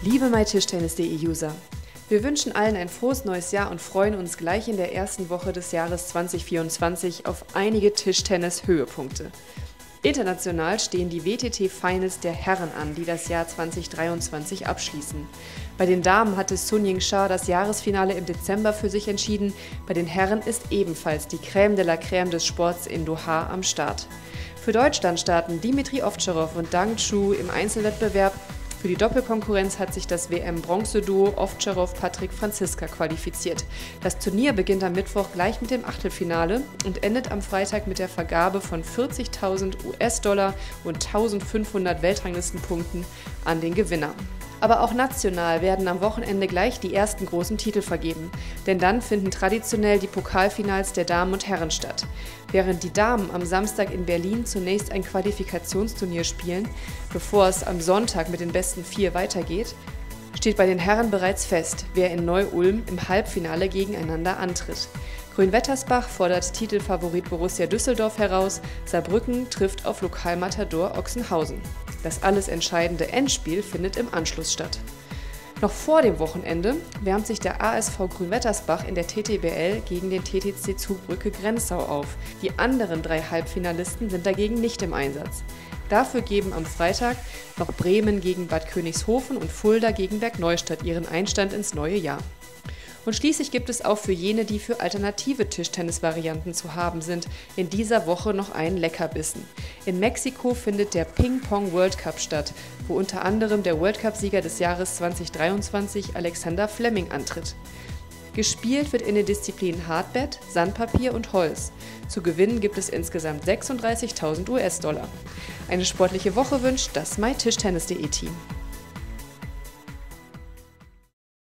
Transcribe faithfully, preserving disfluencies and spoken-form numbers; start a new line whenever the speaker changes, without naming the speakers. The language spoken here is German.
Liebe mytischtennis punkt de User, wir wünschen allen ein frohes neues Jahr und freuen uns gleich in der ersten Woche des Jahres zweitausendvierundzwanzig auf einige Tischtennis-Höhepunkte. International stehen die W T T-Finals der Herren an, die das Jahr zweitausenddreiundzwanzig abschließen. Bei den Damen hatte Sun Ying-Sha das Jahresfinale im Dezember für sich entschieden, bei den Herren ist ebenfalls die Crème de la Crème des Sports in Doha am Start. Für Deutschland starten Dimitri Ovtcharov und Dang Zhu im Einzelwettbewerb. Für die Doppelkonkurrenz hat sich das W M-Bronzeduo Ovtcharov-Patrick Franziska qualifiziert. Das Turnier beginnt am Mittwoch gleich mit dem Achtelfinale und endet am Freitag mit der Vergabe von vierzigtausend US-Dollar und eintausendfünfhundert Weltranglistenpunkten an den Gewinner. Aber auch national werden am Wochenende gleich die ersten großen Titel vergeben, denn dann finden traditionell die Pokalfinals der Damen und Herren statt. Während die Damen am Samstag in Berlin zunächst ein Qualifikationsturnier spielen, bevor es am Sonntag mit den besten vier weitergeht, steht bei den Herren bereits fest, wer in Neu-Ulm im Halbfinale gegeneinander antritt. Grünwettersbach fordert Titelfavorit Borussia Düsseldorf heraus, Saarbrücken trifft auf Lokalmatador Ochsenhausen. Das alles entscheidende Endspiel findet im Anschluss statt. Noch vor dem Wochenende wärmt sich der A S V Grünwettersbach in der T T B L gegen den T T C Zugbrücke Grenzau auf. Die anderen drei Halbfinalisten sind dagegen nicht im Einsatz. Dafür geben am Freitag noch Bremen gegen Bad Königshofen und Fulda gegen Bergneustadt ihren Einstand ins neue Jahr. Und schließlich gibt es auch für jene, die für alternative Tischtennis-Varianten zu haben sind, in dieser Woche noch einen Leckerbissen. In Mexiko findet der Ping-Pong World Cup statt, wo unter anderem der World Cup-Sieger des Jahres zweitausenddreiundzwanzig Alexander Fleming antritt. Gespielt wird in den Disziplinen Hardbat, Sandpapier und Holz. Zu gewinnen gibt es insgesamt sechsunddreißigtausend US-Dollar. Eine sportliche Woche wünscht das mytischtennis punkt de Team.